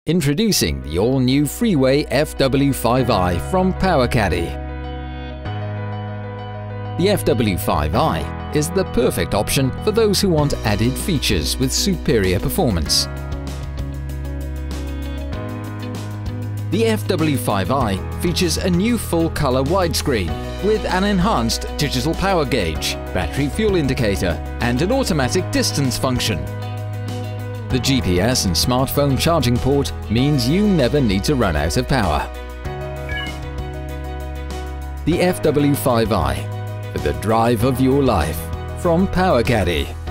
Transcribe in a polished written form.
Introducing the all-new Freeway FW5i from PowaKaddy. The FW5i is the perfect option for those who want added features with superior performance. The FW5i features a new full-color widescreen with an enhanced digital power gauge, battery fuel indicator and an automatic distance function. The GPS and smartphone charging port means you never need to run out of power. The FW5i, for the drive of your life, from PowaKaddy.